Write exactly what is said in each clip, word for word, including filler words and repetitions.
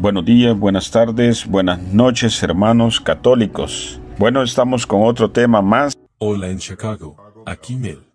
Buenos días, buenas tardes, buenas noches, hermanos católicos. Bueno, estamos con otro tema más. Hola en Chicago, aquí Mel.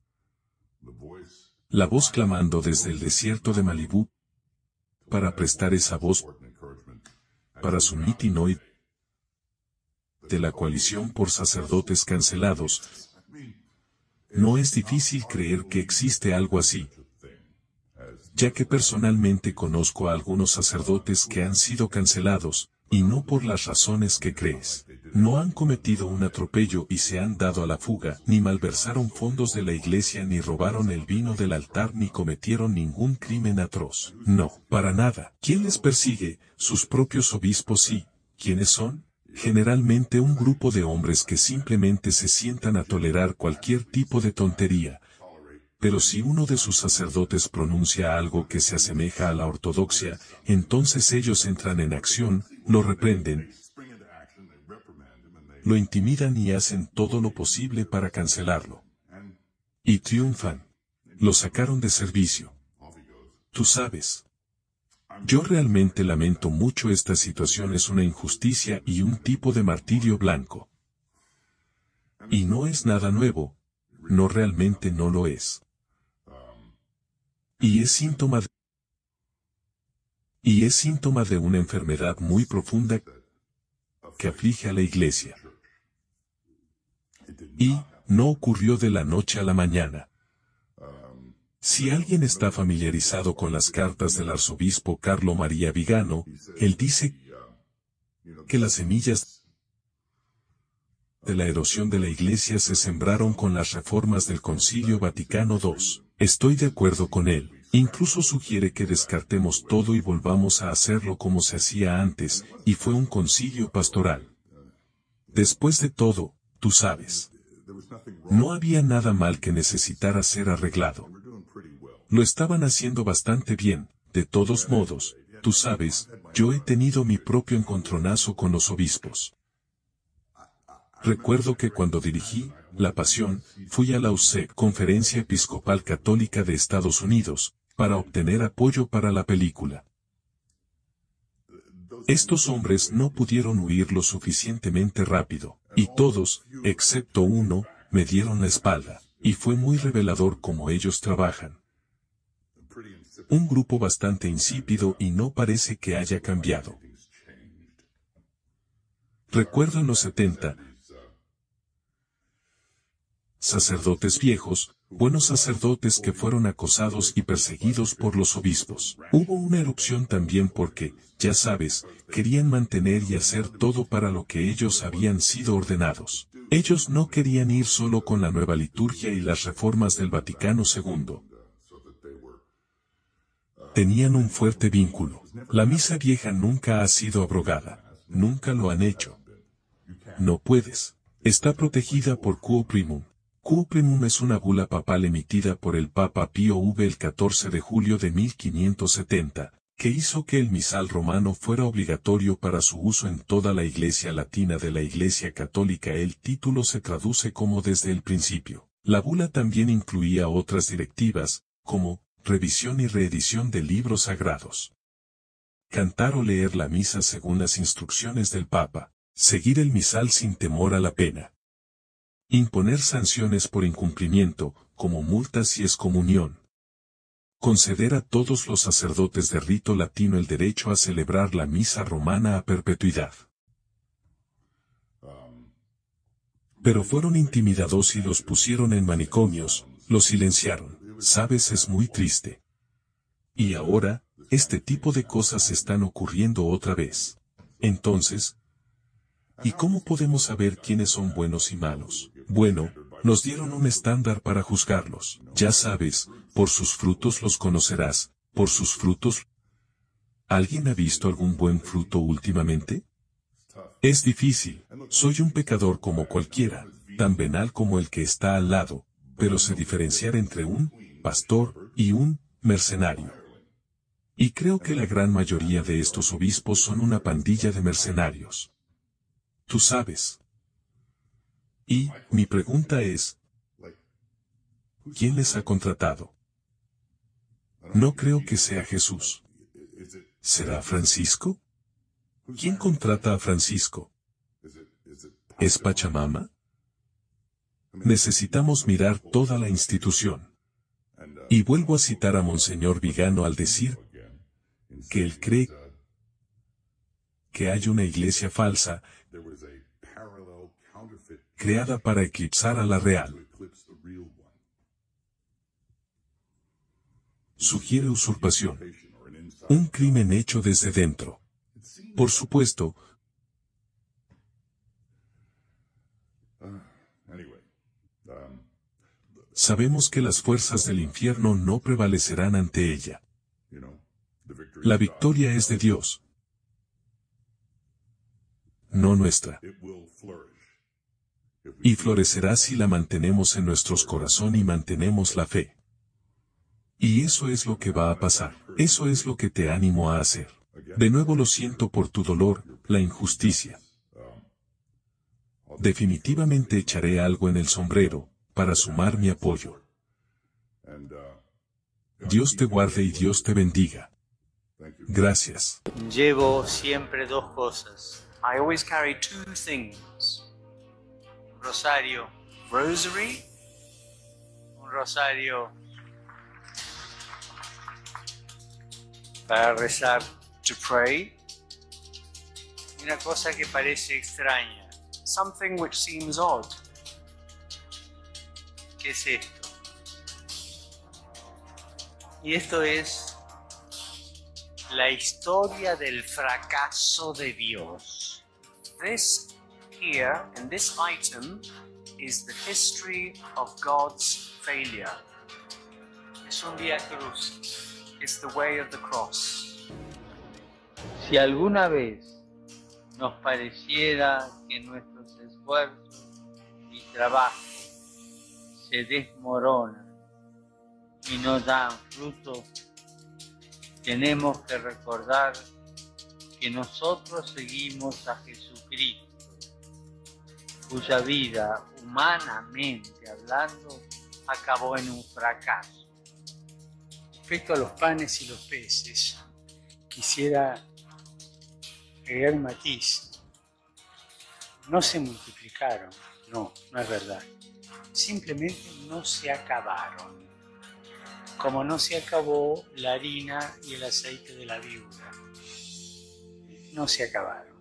La voz clamando desde el desierto de Malibú para prestar esa voz para su meeting hoy de la coalición por sacerdotes cancelados. No es difícil creer que existe algo así, ya que personalmente conozco a algunos sacerdotes que han sido cancelados, y no por las razones que crees. No han cometido un atropello y se han dado a la fuga, ni malversaron fondos de la iglesia, ni robaron el vino del altar, ni cometieron ningún crimen atroz. No, para nada. ¿Quién les persigue? Sus propios obispos. Sí. ¿Quiénes son? Generalmente un grupo de hombres que simplemente se sientan a tolerar cualquier tipo de tontería. Pero si uno de sus sacerdotes pronuncia algo que se asemeja a la ortodoxia, entonces ellos entran en acción, lo reprenden, lo intimidan y hacen todo lo posible para cancelarlo. Y triunfan. Lo sacaron de servicio. Tú sabes. Yo realmente lamento mucho esta situación, es una injusticia y un tipo de martirio blanco. Y no es nada nuevo. No, realmente no lo es. Y es síntoma de, y es síntoma de una enfermedad muy profunda que aflige a la iglesia. Y no ocurrió de la noche a la mañana. Si alguien está familiarizado con las cartas del arzobispo Carlo María Vigano, él dice que las semillas de la erosión de la iglesia se sembraron con las reformas del Concilio Vaticano segundo. Estoy de acuerdo con él. Incluso sugiere que descartemos todo y volvamos a hacerlo como se hacía antes, y fue un concilio pastoral. Después de todo, tú sabes, no había nada mal que necesitara ser arreglado. Lo estaban haciendo bastante bien. De todos modos, tú sabes, yo he tenido mi propio encontronazo con los obispos. Recuerdo que cuando dirigí La Pasión, fui a la U S E C, Conferencia Episcopal Católica de Estados Unidos, para obtener apoyo para la película. Estos hombres no pudieron huir lo suficientemente rápido, y todos, excepto uno, me dieron la espalda, y fue muy revelador cómo ellos trabajan. Un grupo bastante insípido y no parece que haya cambiado. Recuerdo en los setenta, sacerdotes viejos, buenos sacerdotes que fueron acosados y perseguidos por los obispos. Hubo una erupción también porque, ya sabes, querían mantener y hacer todo para lo que ellos habían sido ordenados. Ellos no querían ir solo con la nueva liturgia y las reformas del Vaticano segundo. Tenían un fuerte vínculo. La misa vieja nunca ha sido abrogada. Nunca lo han hecho. No puedes. Está protegida por Quo Primum. Quo Primum es una bula papal emitida por el Papa Pío noveno el catorce de julio de mil quinientos setenta, que hizo que el misal romano fuera obligatorio para su uso en toda la Iglesia latina de la Iglesia Católica. El título se traduce como desde el principio. La bula también incluía otras directivas, como revisión y reedición de libros sagrados, cantar o leer la misa según las instrucciones del Papa, seguir el misal sin temor a la pena, imponer sanciones por incumplimiento, como multas y excomunión, conceder a todos los sacerdotes de rito latino el derecho a celebrar la misa romana a perpetuidad. Pero fueron intimidados y los pusieron en manicomios, los silenciaron. Sabes, es muy triste. Y ahora, este tipo de cosas están ocurriendo otra vez. Entonces, ¿y cómo podemos saber quiénes son buenos y malos? Bueno, nos dieron un estándar para juzgarlos. Ya sabes, por sus frutos los conocerás, por sus frutos. ¿Alguien ha visto algún buen fruto últimamente? Es difícil. Soy un pecador como cualquiera, tan venal como el que está al lado, pero sé diferenciar entre un pastor y un mercenario. Y creo que la gran mayoría de estos obispos son una pandilla de mercenarios. Tú sabes. Y, mi pregunta es, ¿quién les ha contratado? No creo que sea Jesús. ¿Será Francisco? ¿Quién contrata a Francisco? ¿Es Pachamama? Necesitamos mirar toda la institución. Y vuelvo a citar a Monseñor Vigano al decir que él cree que hay una iglesia falsa creada para eclipsar a la real. Sugiere usurpación. Un crimen hecho desde dentro. Por supuesto, sabemos que las fuerzas del infierno no prevalecerán ante ella. La victoria es de Dios, no nuestra. Y florecerá si la mantenemos en nuestros corazones y mantenemos la fe. Y eso es lo que va a pasar. Eso es lo que te animo a hacer. De nuevo lo siento por tu dolor, la injusticia. Definitivamente echaré algo en el sombrero, para sumar mi apoyo. Dios te guarde y Dios te bendiga. Gracias. Llevo siempre dos cosas. I always carry two things. Un rosario, rosary, un rosario para rezar, to pray, y una cosa que parece extraña, something which seems odd. ¿Qué es esto? Y esto es la historia del fracaso de Dios. This here, and this item, is the history of God's failure. Es un Vía Crucis. It's the way of the cross. Si alguna vez nos pareciera que nuestros esfuerzos y trabajo se desmoronan y no dan fruto, tenemos que recordar que nosotros seguimos a Jesucristo, cuya vida, humanamente hablando, acabó en un fracaso. Respecto a los panes y los peces, quisiera agregar un matiz. No se multiplicaron, no, no es verdad. Simplemente no se acabaron. Como no se acabó la harina y el aceite de la viuda. No se acabaron.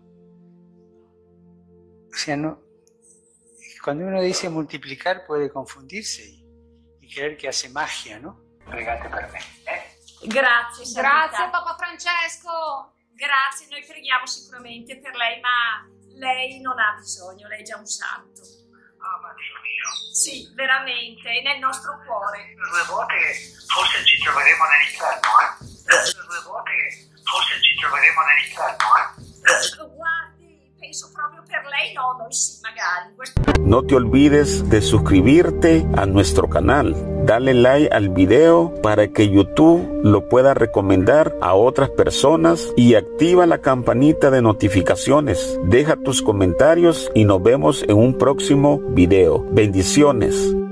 O sea, no, cuando uno dice multiplicar puede confundirse y, y creer que hace magia, ¿no? Pregate per me, eh? Grazie, Grazie Santità. Papa Francesco. Grazie, noi preghiamo sicuramente per lei, ma lei non ha bisogno, lei è già un santo. Ah, ma Dio mio. Sì, veramente, è nel nostro cuore. Due volte forse ci troveremo nell'inferno, eh? Due volte forse ci troveremo nell'inferno, eh? Guardi, penso proprio per lei, no, noi sì, magari. Questo... No te olvides de suscribirte a nuestro canal. Dale like al video para que YouTube lo pueda recomendar a otras personas y activa la campanita de notificaciones. Deja tus comentarios y nos vemos en un próximo video. Bendiciones.